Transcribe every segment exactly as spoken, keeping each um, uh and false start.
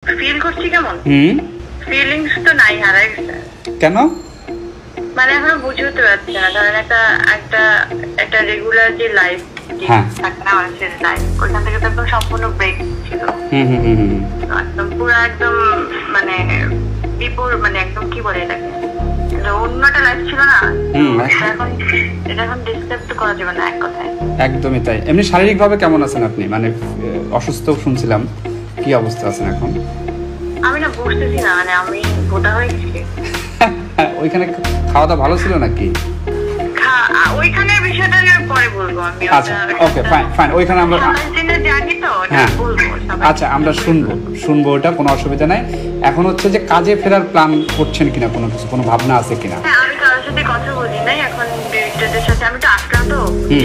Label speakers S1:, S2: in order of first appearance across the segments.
S1: Feel করছি কেমন?
S2: হুম,
S1: feelings তো নাই, হারাই গেছে।
S2: কেন?
S1: মানে এখনো বুঝে উঠতে পারছি না। ধরেন একটা একটা একটা রেগুলার যে লাইফ থাকে না মানুষের লাইফ, ওইখান থেকে তো একদম সম্পূর্ণ ব্রেক ছিল।
S2: হুম হুম হুম হুম
S1: একদম পুরো একদম মানে বিপুর মানে একদম কি বলে এটাকে, অন্য একটা লাইফ ছিল না। এখন এটা এখন ডিসক্রাইব তো করা যাবে না এক কথায়।
S2: একদমই তাই। এমনি শারীরিক ভাবে কেমন আছেন আপনি? মানে অসুস্থ শুনছিলাম, কি অবস্থা আছেন এখন?
S1: আমি না বুঝতেছি না, মানে আমি গোটা হয়ে গেছি।
S2: ওইখানে খাওয়া দাওয়া ভালো ছিল নাকি?
S1: ওইখানে বিষয়টা পরে বলবো আমি।
S2: আচ্ছা, ওকে, ফাইন ফাইন। ওইখানে আমরা
S1: জানি তো,
S2: হ্যাঁ, আচ্ছা আমরা শুনবো শুনবো ওটা, কোনো অসুবিধা নাই। এখন হচ্ছে যে কাজে ফেরার প্ল্যান করছেন কিনা, কোনো কিছু, কোনো ভাবনা আছে কিনা?
S1: হ্যাঁ, আমি কারোর সাথে কথা বলি নাই এখন, ডিরেক্টরদের সাথে। আমি তো আসলাম তো,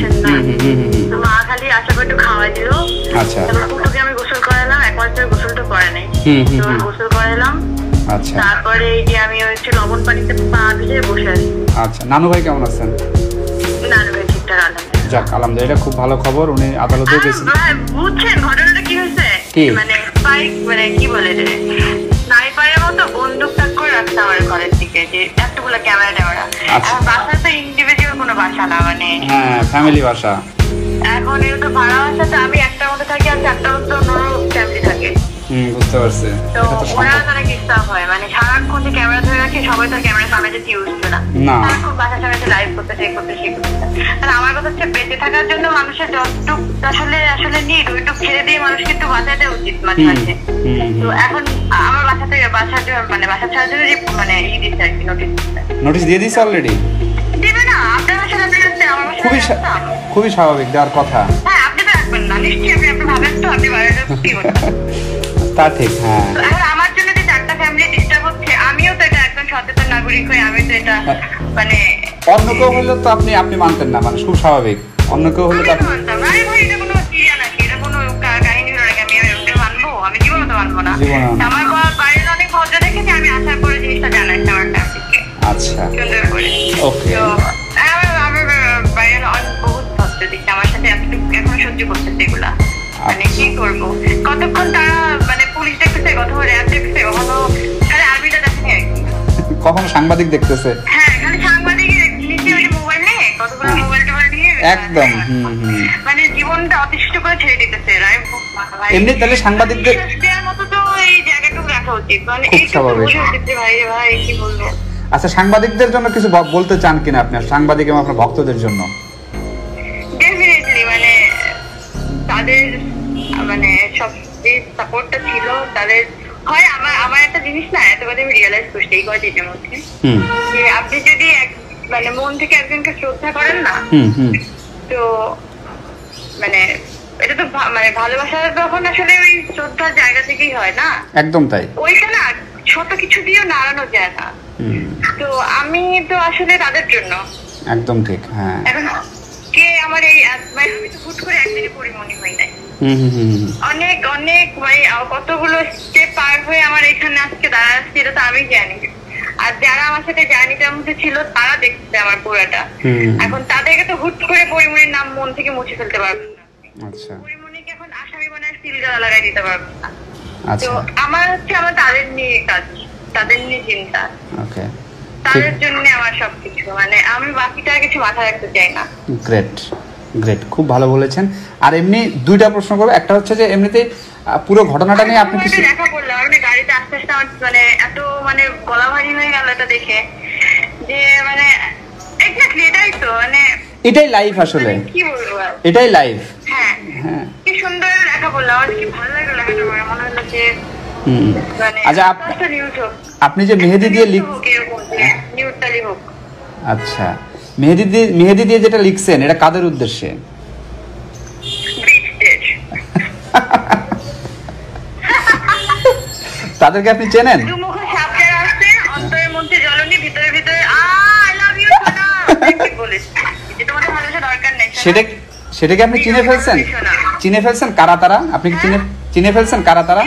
S1: তো মা খালি আসার পর একটু খাওয়াই দিল।
S2: আচ্ছা,
S1: তারপর পুটুকে আমি গোসল করালাম, এক মাস ধরে গোসলটা করে নাই, তো গোসল করালাম।
S2: আচ্ছা,
S1: তারপরে এই যে আমি হচ্ছে লবণ পানিতে পা ভিজে বসে আছি।
S2: আচ্ছা, নানু ভাই কেমন আছেন?
S1: নানু ভাই ঠিকঠাক, আলহামদুলিল্লাহ।
S2: যাক, আলহামদুলিল্লাহ, এটা খুব ভালো খবর। উনি আদালতে গেছেন।
S1: বুঝছেন ঘটনাটা কি হয়েছে? মানে বাইক মানে কি বলে রে, স্নাইপারের মতো বন্দুক তাক করে রাখছে আমার ঘরের দিকে, যে এতগুলো ক্যামেরা ট্যামেরা। এখন বাসা তো ইন্ডিভিজুয়াল কোনো বাসা না, মানে
S2: হ্যাঁ ফ্যামিলি বাসা।
S1: এখন এটা তো ভাড়া বাসা, তো আমি একটার মধ্যে থাকি আর চারটার মধ্যে অন্য ফ্যামিলি থাকে।
S2: হুম, বুঝতে পারছি।
S1: তো ওরা তারা ডিস্টার্ব হয়, মানে সারাক্ষণ যে ক্যামেরা ধরে রাখে, সবাই তো ক্যামেরা সামনে যেতে ইউজ to না, সারাক্ষণ বাসার সামনে যে লাইভ করতে, সে করতে, সে করতে। আর আমার কথা হচ্ছে বেঁচে থাকার জন্য মানুষের যতটুক আসলে আসলে নিড, ওইটুক ছেড়ে দিয়ে মানুষকে একটু বাঁচাতে উচিত মাঝে মাঝে। তো এখন আমার বাসা থেকে বাসার মানে বাসা ছাড়ার জন্য মানে ই দিচ্ছে আর কি, নোটিস
S2: নোটিস দিয়ে দিচ্ছে অলরেডি।
S1: দিবে না? আপনার বাসা রাখতে আমার বাসা
S2: খুবই খুবই স্বাভাবিক, দেওয়ার কথা।
S1: হ্যাঁ, আপনি তো রাখবেন না নিশ্চয়ই, আপনি আপনি ভাবেন তো আপনি বাইরে কি করছেন।
S2: তা ঠিক, হ্যাঁ।
S1: এখন আমার জন্য যে চারটা ফ্যামিলি ডিস্টার্ব হচ্ছে, আমিও তো এটা একজন সচেতন নাগরিক হয়ে আমি তো এটা মানে
S2: অন্য কেউ হলে তো আপনি আপনি মানতেন না, মানে খুব স্বাভাবিক। অন্য কেউ হলে তো আপনি
S1: মানতাম। আরে ভাই, এটা কোনো সিরিয়া নাকি, এটা কোনো কাহিনী হলো নাকি আমি এটা মানবো? আমি জীবনে তো মানবো না। আমার বাইরের অনেক ভদ্র দেখেছি, আমি আসার পরে জিনিসটা জানাচ্ছি আমার ফ্যামিলিকে।
S2: আচ্ছা,
S1: সুন্দর করে।
S2: ওকে।
S1: তো আমি বাইরের অনেক বহুত ভদ্র দেখছি, আমার সাথে এতটুকু এখনো সহ্য করতেছে এগুলা। মানে কি করবো, কতক্ষণ তারা মানে পুলিশ দেখতেছে, কতক্ষণ র্যাব দেখতেছে, কখনো খালি আর্মিটা দেখেনি আর কি,
S2: কখনো সাংবাদিক দেখতেছে।
S1: হ্যাঁ, খালি সাংবাদিক নিচে ওই মোবাইল নিয়ে কতগুলো মোবাইল টোবাইল নিয়ে
S2: একদম
S1: মানে জীবনটা অতিষ্ঠ করে ছেড়ে দিতেছে।
S2: এমনি তাহলে সাংবাদিকদের
S1: দেওয়ার মতো তো এই জায়গাটুকু রাখা উচিত, মানে এই ভাই ভাই কি বলবো।
S2: আচ্ছা, সাংবাদিকদের জন্য কিছু বলতে চান কিনা আপনি, সাংবাদিক এবং আপনার ভক্তদের জন্য?
S1: ডেফিনেটলি, মানে তাদের মানে সব যে সাপোর্টটা ছিল তাদের হয়। আমার আমার একটা জিনিস না এতবারে আমি রিয়েলাইজ করছি এই কয়েকদিনের মধ্যে, যে আপনি যদি মানে মন থেকে একজনকে শ্রদ্ধা করেন না, তো মানে এটা তো মানে ভালোবাসা তখন আসলে ওই শ্রদ্ধার জায়গা থেকেই হয় না? একদম তাই। ওইটা না ছোট কিছু দিয়েও নাড়ানো যায় না। তো আমি তো আসলে তাদের জন্য
S2: একদম ঠিক। হ্যাঁ, এখন
S1: কে আমার এই আমি তো হুট করে একদিনে পরিমণি হই নাই, অনেক অনেক ভাই কতগুলো স্টেপ পার হয়ে আমার এখানে আজকে দাঁড়াচ্ছি, এটা তো আমি জানি। আর যারা আমার সাথে জার্নিটার মধ্যে ছিল তারা দেখছে আমার পুরাটা। এখন তাদেরকে তো হুট করে পরিমণির নাম মন থেকে মুছে ফেলতে পারবেন না। আচ্ছা, পরিমণিকে এখন আসামি বানায় সিলগালা লাগাই দিতে পারবেন না। তো আমার হচ্ছে আমার তাদের নিয়ে কাজ, তাদের নিয়ে চিন্তা, তাদের জন্য আমার সবকিছু, মানে আমি বাকিটা কিছু মাথায় রাখতে চাই না।
S2: গ্রেট গ্রেট, খুব ভালো বলেছেন। আর এমনি দুইটা প্রশ্ন করবো। একটা হচ্ছে যে এমনিতে পুরো ঘটনাটা নিয়ে আপনি কিছু
S1: দেখা করলাম, আমি গাড়িতে আস্তে আস্তে আমার মানে এত মানে গলা ভারী হয়ে গেল এটা দেখে, যে মানে এক্স্যাক্টলি এটাই তো, মানে
S2: এটাই লাইফ আসলে,
S1: কি বলবো,
S2: এটাই লাইফ।
S1: হ্যাঁ হ্যাঁ, কি সুন্দর দেখা করলাম, আমার কি ভালো লাগলো লেখাটা, মনে হলো যে
S2: আচ্ছা, আপনি যে মেহেদি দিয়ে লিখ আচ্ছা মেহেদি দিয়ে মেহেদি দিয়ে যেটা লিখছেন এটা কাদের উদ্দেশ্যে? তাদেরকে আপনি চেনেন? সেটা সেটাকে আপনি চিনে ফেলছেন? চিনে ফেলছেন কারা তারা? আপনি কি চিনে চিনে ফেলছেন কারা তারা?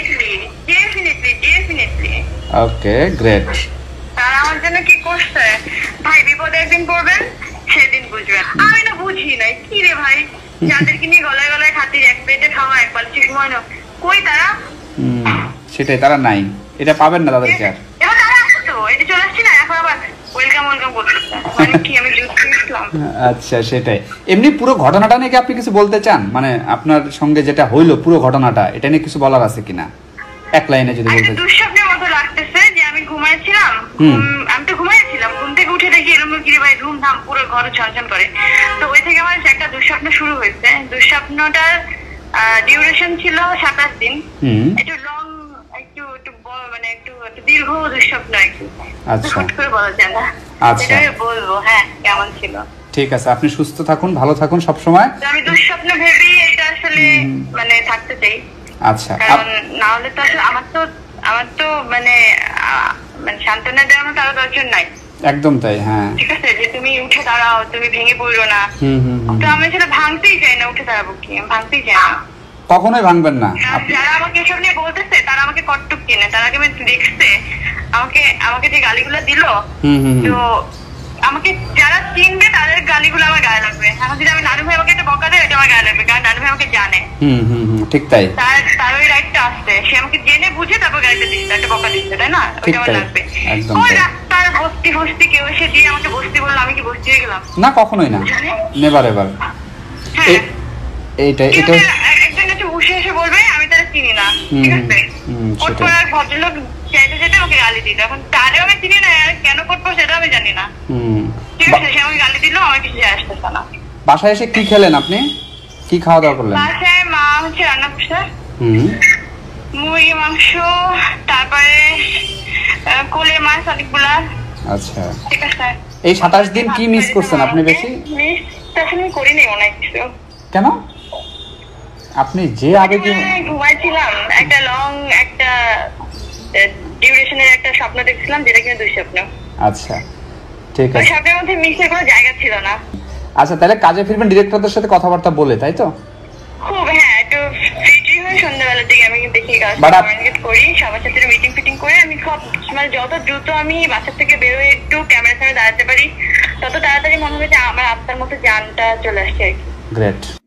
S2: Okay, great.
S1: তারা আমার জন্য কি করছে ভাই, বিপদে একদিন পড়বেন সেদিন বুঝবেন। আমি না বুঝি নাই কি রে ভাই, যাদেরকে নিয়ে গলায় গলায় খাতির, এক পেটে খাওয়া, এক পালচি ঘুমানো, কই তারা?
S2: সেটাই, তারা নাই, এটা পাবেন না তাদেরকে আর।
S1: এবার তারা আসছে তো, এই যে চলে আসছি না, এখন আবার ওয়েলকাম ওয়েলকাম করতেছে, মানে কি আমি জুস খেয়েছিলাম।
S2: আচ্ছা, সেটাই। এমনি পুরো ঘটনাটা নিয়ে কি আপনি কিছু বলতে চান, মানে আপনার সঙ্গে যেটা হইলো পুরো ঘটনাটা, এটা নিয়ে কিছু বলার আছে কিনা এক লাইনে যদি বলতে?
S1: দুঃস্বপ্নের মতো লাগতেছে যে আমি ঘুমাইছিলাম, আমি তো ঘুমাইছিলাম, ঘুম থেকে উঠে দেখি এরকম গিরি ভাই ধুমধাম পুরো ঘর ঝনঝন করে। তো ওই থেকে আমার একটা দুঃস্বপ্ন শুরু হয়েছে। দুঃস্বপ্নটার ডিউরেশন ছিল সাতাশ দিন, একটু লং, একটু একটু মানে একটু একটু দীর্ঘ দুঃস্বপ্ন আর কি।
S2: আচ্ছা,
S1: হুট করে বলা যায় না।
S2: আচ্ছা,
S1: বলবো হ্যাঁ কেমন ছিল।
S2: ঠিক আছে, আপনি সুস্থ থাকুন, ভালো থাকুন সব সময়।
S1: আমি দুঃস্বপ্ন ভেবেই এটা আসলে মানে থাকতে চাই।
S2: আচ্ছা,
S1: কারণ না হলে তো আসলে আমার তো আমার তো মানে মানে সান্ত্বনা দেওয়ার মতো আরো দরকার নাই।
S2: একদম তাই, হ্যাঁ,
S1: ঠিক আছে, যে তুমি উঠে দাঁড়াও, তুমি ভেঙে পড়ো না। তো আমি সেটা ভাঙতেই চাই না, উঠে দাঁড়াবো কি, আমি ভাঙতেই চাই না,
S2: কখনোই ভাঙবেন না।
S1: যারা আমাকে এসব নিয়ে বলতেছে তারা আমাকে কট্টুক কিনে, তারা আমি দেখছে আমাকে আমাকে যে গালিগুলো দিল, তো আমাকে যারা চিনবে তাদের গালিগুলো আমার গায়ে লাগবে। এখন যদি আমি নানু ভাই আমাকে একটা বকা দেয়, এটা আমার গায়ে লাগবে, কারণ নানু ভাই আমাকে জানে।
S2: হুম হুম হুম, ঠিক তাই।
S1: তার তার ওই রাইটটা আসছে, সে আমাকে জেনে বুঝে তারপর গাড়িতে দিচ্ছে, একটা বকা দিচ্ছে, তাই না? ওইটা আমার লাগবে। ওই রাস্তার বস্তি বস্তি কেউ এসে দিয়ে আমাকে বস্তি বললো, আমি কি বস্তি হয়ে গেলাম?
S2: না, কখনোই না, নেভার এভার।
S1: হ্যাঁ,
S2: এইটা এটা
S1: একজন এসে বসে এসে বলবে আমি তারা চিনি না, ঠিক আছে? কোট পরা ভদ্রলোক চাইতে যেতে আমাকে গালি দিল, এখন তারেও আমি চিনি না, কেন কোট পরা সেটা আমি জানি না, ঠিক আছে? সে আমাকে গালি দিল, আমার কিছু যায় আসতেছে না।
S2: বাসায় এসে কি খেলেন আপনি, কি খাওয়া দাওয়া করলেন?
S1: বাসায় মা হচ্ছে রান্না করছে, মুরগি মাংস, তারপরে কোলের মাছ অনেকগুলা।
S2: আচ্ছা,
S1: ঠিক আছে।
S2: এই সাতাশ দিন কি মিস করছেন আপনি বেশি?
S1: মিস তো আসলে করি নাই অনেক কিছু।
S2: কেন? আপনি যে আবেগে
S1: ঘুমাইছিলাম, একটা লং একটা ডিউরেশনের একটা স্বপ্ন দেখছিলাম, যেটা কিনা দুঃস্বপ্ন।
S2: আচ্ছা, ঠিক আছে।
S1: ওই স্বপ্নের মধ্যে মিসের কোনো জায়গা ছিল না।
S2: আচ্ছা, তাহলে কাজে ফিরবেন ডিরেক্টরদের সাথে কথাবার্তা বলে, তাই তো?
S1: খুব, হ্যাঁ, একটু ফ্রি হয়ে সন্ধ্যাবেলার দিকে আমি দেখি কাজ করি, সবার সাথে মিটিং ফিটিং করে আমি সব মানে যত দ্রুত আমি বাসার থেকে বেরোয় একটু ক্যামেরার সামনে দাঁড়াতে পারি, তত তাড়াতাড়ি মনে হয় যে আমার আত্মার মধ্যে জানটা চলে আসছে আর কি।
S2: গ্রেট।